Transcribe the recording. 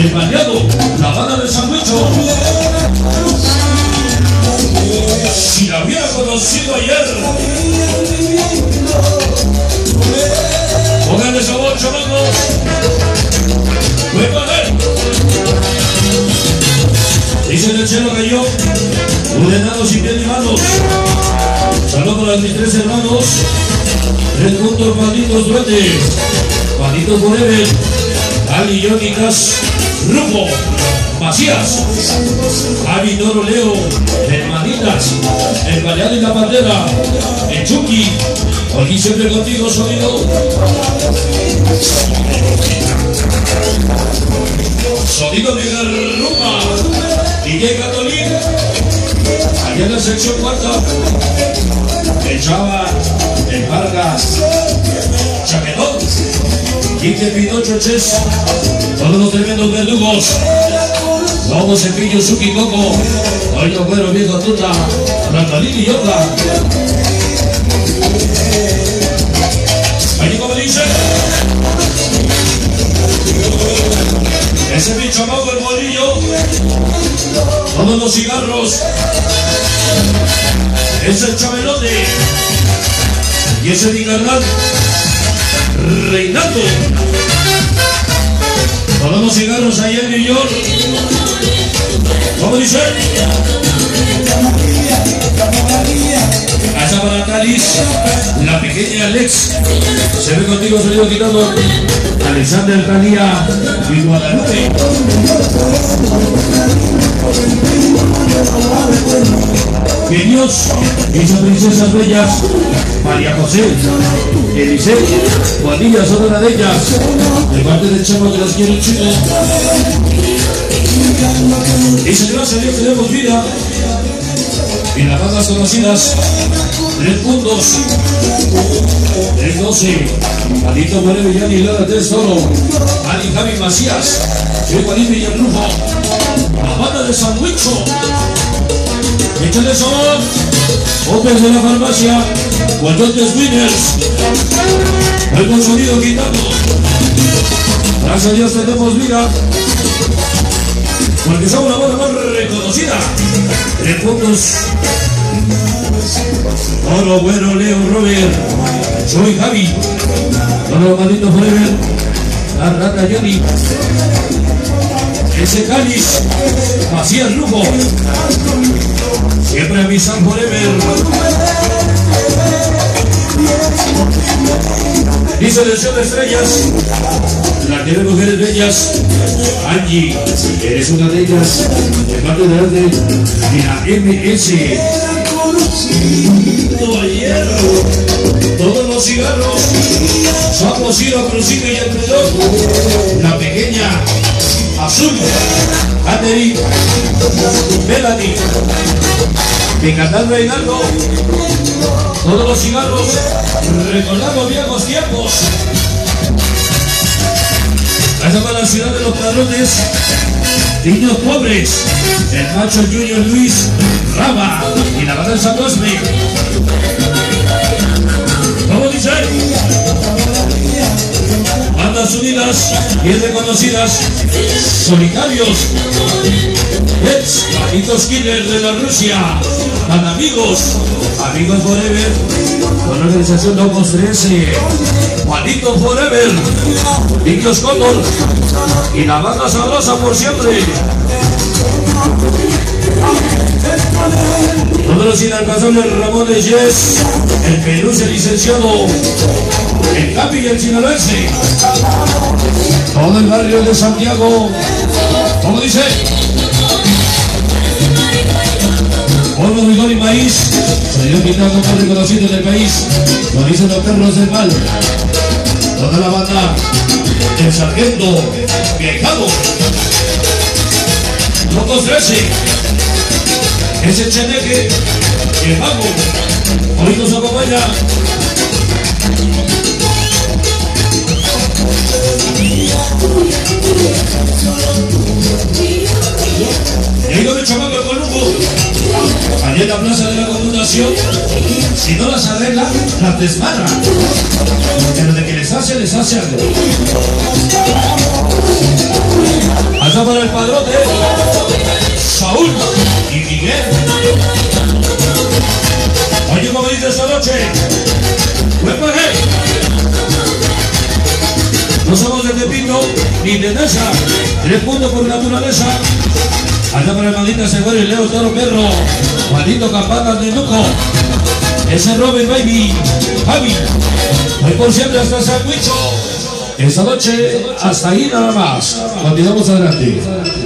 el baleado, la banda del sandwicho. Si la hubiera conocido ayer, pónganle sabor, chamacos. Voy para él. Dice el cielo cayó, ordenados y bien manos. Saludos a mis 3 hermanos. 3 puntos, malditos duendes. Malditos forever. Ali, Yónicas, Rufo, Macías, Javi, Toro, Leo, Hermanitas, el Baleado y la Bandera, el Chucky, aquí siempre contigo, sonido. Sonido de Garruma, DJ Catolín, allá en la sección cuarta, el Chava, el Vargas, Chaquetón, Quique, Pinocho, Ches, todos los tremendos verdugos, Lobo, Cepillo, Suki, Coco, Oño, Cuero, Viejo, Tuta, Rantalín y Yorda. Ahí como dice, ese bicho abajo el bolillo, todos los cigarros, ese el Chabelote, y ese mi carnal, Reinaldo. Todos los cigarros allá en New York. ¿Cómo dice? Casa para Talis, la pequeña Alex. Se ve contigo, sonido quitando. Alexander, Talía y Guadalupe. Genios y sus princesas bellas. María José, Eliseo, Juanilla son una de ellas. De parte del chamo que las quiere chico. Dice gracias a Dios tenemos vida. Y las bandas conocidas, 3 puntos, 3-12, Palito Moreno y Yani Lara 3 Toro, Ali Javi Macías, Soy Juanito y el Rufo, la banda de Sandwicho, échale sabor, Opes de la farmacia, Guantotes Winners, el con sonido quitando, gracias a Dios tenemos vida, porque somos la banda más reconocida, 3 puntos. Oro, Bueno, Leo, Robert, soy Javi, todos los malditos forever, la rata Johnny, ese Cáliz, Macías Lujo, siempre avisan forever. Dice Deseo de Estrellas, la de mujeres bellas, Angie, eres una de ellas, de parte de arte, y la MS. Todos los cigarros, Sapo, Ciro, Crucito y el Predón, la pequeña, Azul, Catherine, Melanie, mi canal Reinaldo, todos los cigarros, recordando viejos tiempos. Esa para la ciudad de los padrones, niños pobres, el macho Junior Luis, Raba y la banda de San Cosme. ¿Cómo dice? Bandas unidas, bien reconocidas, solitarios, ex, bajitos killers de la Rusia, tan amigos, amigos forever, con la organización Locos 13, Juanito Forever, Niños Cóndor y la banda sabrosa por siempre. Todos los inalcanzables Ramón de Yes, el Perú, el licenciado, el Capi y el sinaloense, todo el barrio de Santiago, ¿cómo dice? Polvo, Rigor y Maíz, salió quitando más reconocido del país, lo dicen los perros del mal, toda la banda, el sargento, viejado, Locos 13, ese Cheneque, el Paco, hoy nos acompaña. Y ahí donde chamaco el Columbo, allí en la plaza de la Conmutación, si no las arregla, las desmadra. Pero de que les hace algo. Hasta Allá para el padrote, Saúl y Miguel. Oye, como dice esta noche, buen paje. No somos de Tepito ni de Nesa, 3 puntos por naturaleza. Allá para el maldita Seguro y Leo Toro Perro, Juanito Campanas de Luco, ese Robin Baby, Javi, hoy por siempre hasta San Huicho. Esta noche hasta ahí nada más. Continuamos adelante.